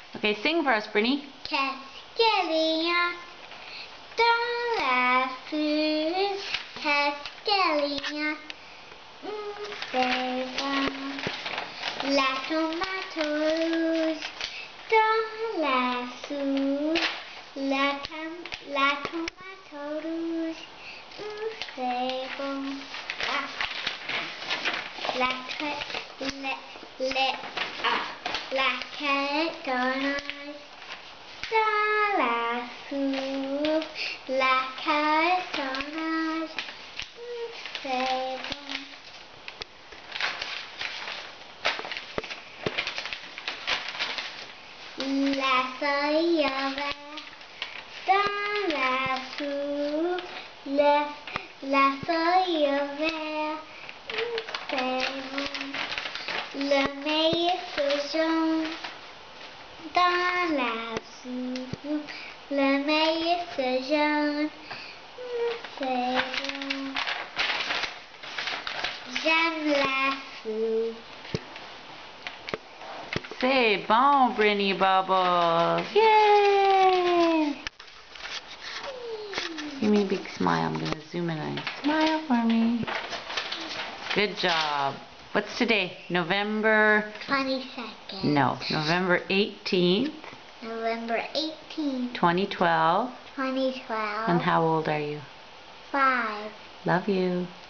Okay, sing for us, Brynny. Cascading dans la foule, cascading, c'est bon. La tomate rouge dans la soupe, la tomate rouge, c'est bon. La carrot dans la soupe, la carrot c'est bon. La feuille verte dans la soupe, la feuille verte c'est bon. Le maïs jaune dans la soupe, le maïs jaune, c'est bon. J'aime la soupe. C'est bon, Brynny Bubbles. Yay! Give me a big smile. I'm going to zoom in on you. Smile for me. Good job. What's today? November 22nd. No, November 18th. November 18th. 2012. 2012. And how old are you? 5. Love you.